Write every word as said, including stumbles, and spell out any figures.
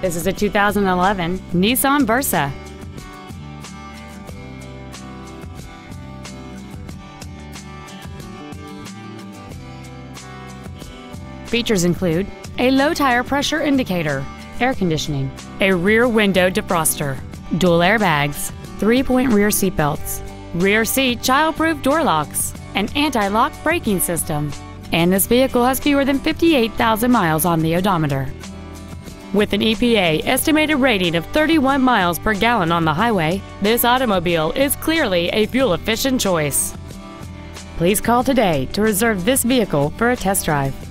This is a two thousand eleven Nissan Versa. Features include a low tire pressure indicator, air conditioning, a rear window defroster, dual airbags, three-point rear seat belts, rear seat child-proof door locks, an anti-lock braking system, and this vehicle has fewer than fifty-eight thousand miles on the odometer. With an E P A estimated rating of thirty-one miles per gallon on the highway, this automobile is clearly a fuel-efficient choice. Please call today to reserve this vehicle for a test drive.